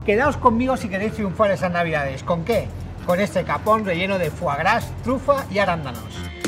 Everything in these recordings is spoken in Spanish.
Quedaos conmigo si queréis triunfar esas navidades. ¿Con qué? Con este capón relleno de foie gras, trufa y arándanos.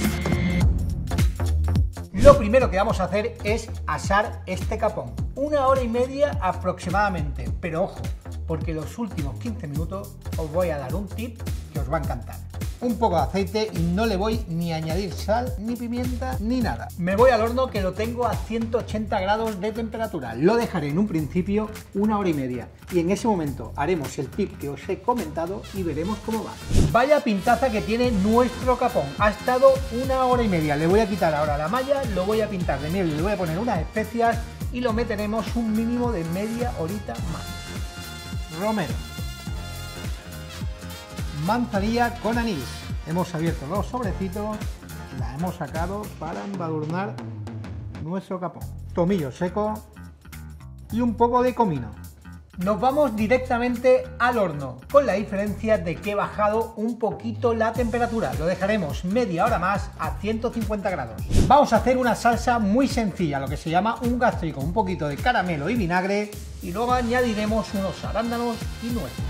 Lo primero que vamos a hacer es asar este capón. 1 hora y media aproximadamente, pero ojo, porque los últimos 15 minutos os voy a dar un tip que os va a encantar. Un poco de aceite y no le voy ni a añadir sal, ni pimienta, ni nada. Me voy al horno que lo tengo a 180 grados de temperatura. Lo dejaré en un principio 1 hora y media y en ese momento haremos el tip que os he comentado y veremos cómo va. Vaya pintaza que tiene nuestro capón. Ha estado 1 hora y media. Le voy a quitar ahora la malla, lo voy a pintar de miel, le voy a poner unas especias y lo meteremos un mínimo de media horita más. Romero. Manzanilla con anís. Hemos abierto los sobrecitos, la hemos sacado para embadurnar nuestro capón. Tomillo seco y un poco de comino. Nos vamos directamente al horno, con la diferencia de que he bajado un poquito la temperatura. Lo dejaremos media hora más a 150 grados. Vamos a hacer una salsa muy sencilla, lo que se llama un gastrico, un poquito de caramelo y vinagre y luego añadiremos unos arándanos y nueces.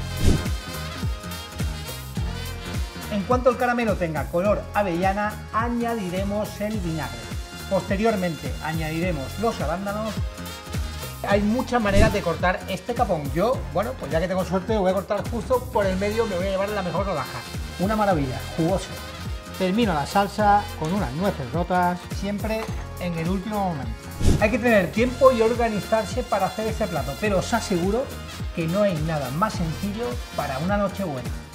En cuanto el caramelo tenga color avellana, añadiremos el vinagre. Posteriormente añadiremos los arándanos. Hay muchas maneras de cortar este capón. Yo, bueno, pues ya que tengo suerte, lo voy a cortar justo por el medio, me voy a llevar la mejor rodaja. Una maravilla, jugoso. Termino la salsa con unas nueces rotas, siempre en el último momento. Hay que tener tiempo y organizarse para hacer este plato, pero os aseguro que no hay nada más sencillo para una noche buena.